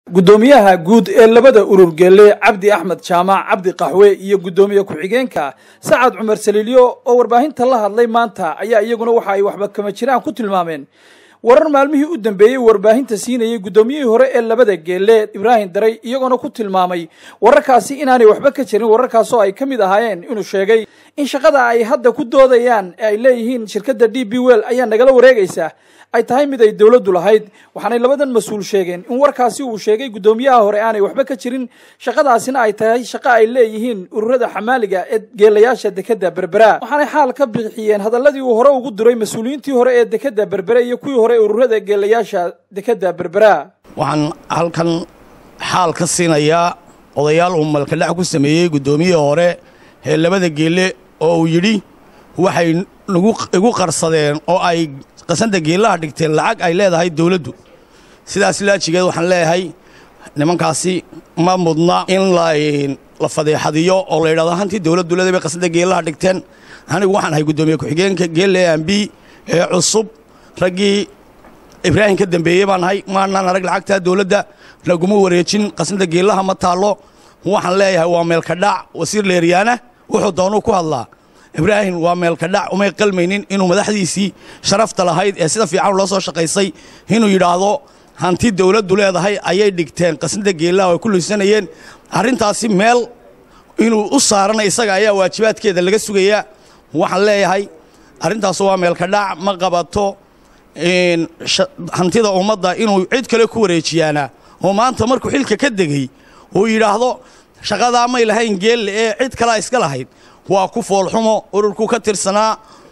gudoomiyaha guud ee labada urur geelle Cabdi Axmed Jaamac Cabdi Qaxwe iyo gudoomiye ku-xigeenka Saacad Cumar Saliiliyo oo warbaahinta la hadlay maanta ayaa iyaguna waxa ay waxba kama jiraan ku tilmaameen warar maalmihii u dambeeyay warbaahinta siinayay gudoomiyihii hore ee labada geelle Ibrahim Daray iyaguna ku tilmaamay wararkaasi inaanay waxba ka jirin wararkaas oo ay kamid ahaayeen inuu sheegay in shaqada ay hadda ku doodayaan ay leeyihiin shirkadda DB Well ayaa nagala wareegaysa ay tahay mid ay dawladdu lahayd waxaanay labadan mas'uul sheegeen in warkaasi uu sheegay gudoomiyaha hore aanay waxba ka jirin shaqadaasina ay tahay shaqo ay leeyihiin ururada xamaaliga ee geelayaasha dekada Berbera waxaanay xaal ka bixiyeen hadaladii uu hore ugu diray mas'uuliyiintii hore ee dekada Berbera iyo kuwii hore ururada geelayaasha dekada Berbera waxaan halkan xaal ka siinayaa odayaal uu malka dhac ku sameeyay gudoomiyihii hore ee labada geelle oo uu yiri waxay igu qarsadeen oo ay qasanda geelaha dhigteen lacag ay leedahay dawladdu sidaas laajigeed waxaan leeyahay nimankaasi ma mudna in la fadeexadiyo oo la yiraahdo hanti dawladdu leedahay qasanda geelaha dhigteen anigu waxaan hay gudoomiye ku-xigeenka geelle AMB ee cusub ragii Ibrahim ka dambeeyay baan hay maana rag lacagta dawladda laguma wareejin qasanda geelaha ma taalo waxaan leeyahay waa meel ka dhac wasiir leeriyana wuxuu doonuu ku hadlaa Ibrahim waa meel ka dhac uma qalmaynin inuu madaxdiisii sharafta lahayd ee sida fiican loo soo shaqaysay inuu yiraahdo hanti dawladdu leedahay ayay dhigteen qasanda geelaha oo ku luusanayeen arintaasi meel inuu u saaranay isaga ayaa waajibaadkeeda laga sugayaa waxaan leeyahay arintaas waa meel ka dhac ma qabato in hantida ummadda inuu cid kale ku wareejiyana oo maanta markuu xilka ka degay oo yiraahdo shaqada ma ilahayn geel ee cid kale iska lahayd waa ku foolxumo ururku ka tirsanaa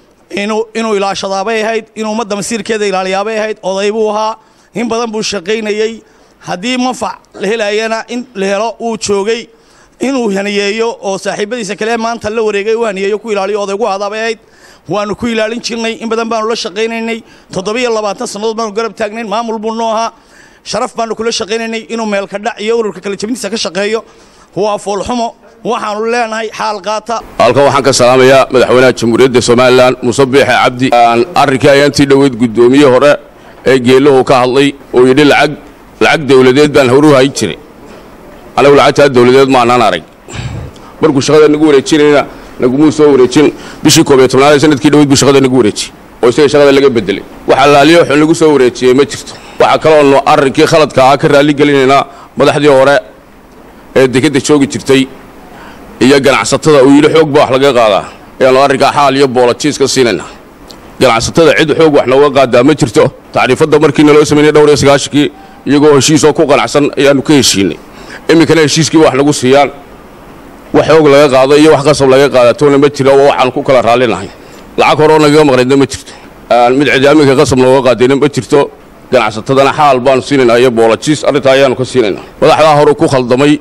inuu ilaashadaabay ahayd inuu ummadda masiirkeeda ilaaliyaabay ahayd odaybuu ahaa in badan buu shaqaynayay haddii mafac la helayana in la helo uu joogay inuu haniyeeyo oo saaxiibadiisa kale maanta la wareegay uu haniyeeyo ku ilaaliyo odaygu hadaabay ahayd waanu ku ilaalin jirnay in badan baanu la shaqaynaynay 27 sanadood baanu garab taagnayn maamul buu noo ahaa sharaf baanu kula shaqaynaynay inuu meel ka dhac iyo ururka kala jabintiisa ka shaqeeyo waa foolxumo waxaanu leenahay xaal qaata halkan waxaan ka salaamayaa madaxweynaha jamhuuriyadda Soomaaliland Muuse Biixi Cabdi arrinkii ayantii dhaweyd gudoomiye hore ee geeluhu ka hadlay oo yidhi lacag dawladeed baan horu hay jiray anagu lacagta dawladeed ma aanan arag markuu shaqada nagu wareejinayna nagu soo wareejin bishii 11 sanadkii dhaweyd buu shaqada nagu wareejiyay oo isaga shaqada laga bedelay waxa laaliyo wuxuu nagu soo wareejiyay ma jirto waxa kale oo arrinkii khaladka ah ka raali gelinayna madaxdii hore ee dekada joogi jirtay iyo ganacsatada uu yiri xoog baa wax laga qaadaa ee arrinka xaal iyo boolajiis ka siinayna ganacsatada cid xoog wax looga qaadaa ma jirto taariifada markii naloo sameeyay dhowr iyo 9 iyagoo heshiis oo ku qanacsan ayaanu ka heshiinay imikana heshiiskii wax lagu siiyaan wax xoog laga qaado iyo wax qasab laga qaadato ma jiro oo waxaan ku kala raalinahay lacag hore naga maqnayna ma jirto mid ciidamada qasab looga qaadayna ma jirto ganacsatadana xaal baan siinayna iyo boolajiis arrinta ayaanu ka siinayna madaxda hore ku khaldamay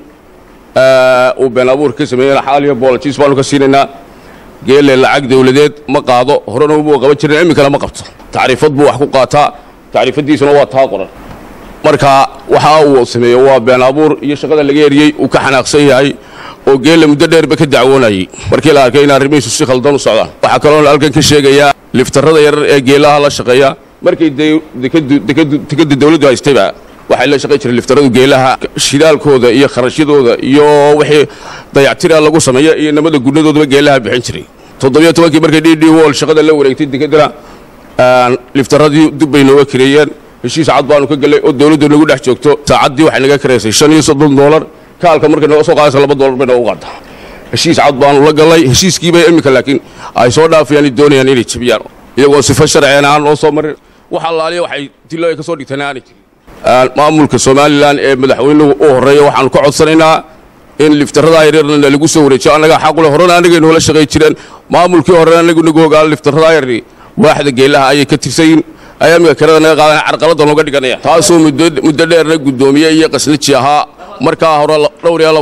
oo been abuur ka sameeyay xaal iyo boolajiis baanu ka siinayna geelle lacag dawladeed ma qaado horena uu qaban jiray imika ma qabto taariifad buu wax ku qaataa taariifadiisuna waa taa qoran marka waxa uu sameeyo waa been abuur iyo shaqada laga yariyay uu ka xanaaqsan yahay oo geelle muddo dheer ba ka dacwoonayay markii la arkay in arrimihiisu si khaldan u socdaan waxa kale oo halkan ka sheegaya liftarada yar ee geelaha la shaqeeya markii dekada dawladdu haystayba waxay la shaqay jiray liftaradu geelaha shidaalkooda iyo kharashadooda iyo wixii dayactira lagu sameeyo iyo namada gudnadoodaba geelaha bixin jiray 17 markay DB Well shaqada la wareegtay dekadana liftaradii dubay noo kireeyeen heshiis cad baanu ka galay oo dawladdu nagu dhex joogto saacadii waxay naga kareysay $35 kaalka markay noo soo qaadaysa $2 bay noo qaada heshiis cad baanu la galay heshiiskii bay imika laakiin ay soo dhaafayaan doonayaan inay jabiyaan iyagoo sifo sharci aan oo soo marin waxa laaliyo waxay dilay ka soo dhigtanaani maamulka Soomaaliland ee madaxweynuhu oo horeeyo waxaan ka codsanaynaa in liftarada yaryarna lagu soo wareejiyo anaga xaq u leh horena anaga inoo la shaqay jireen maamulkii hore anagu nagu ogaal liftarada yaryar waaxda geelaha ay ka tirsayin ayaamiga karadana qaadan carqalada looga dhiganaya taasoo muddo dheerna gudoomiye iyo qasnaji ahaa markaa hore dhowr iyo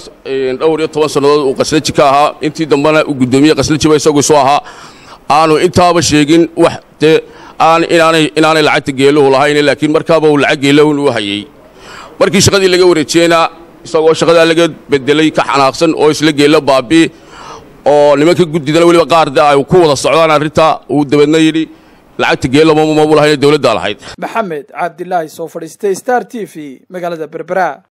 10 sanadood uu qasnaji ka ahaa intii dambana uu gudoomiye qasnaji ba isagu soo ahaa aanu intaaba sheegin wax inaanay lacagta geeluhu lahayn laakiin markaaba uu lacag geeluhu u hayay markii shaqadii laga wareejiyayna isagoo shaqada laga bedelay ka xanaaqsan oo isla geelo baabi oo nimanka gudidana waliba qaar ay ku wada socdaan arrinta uu dabadna yiri lacagta geelama maamulahayn dawladda lahayd maxamed cabdilaahi soo fadhiistay Star TV magaalada Berbera.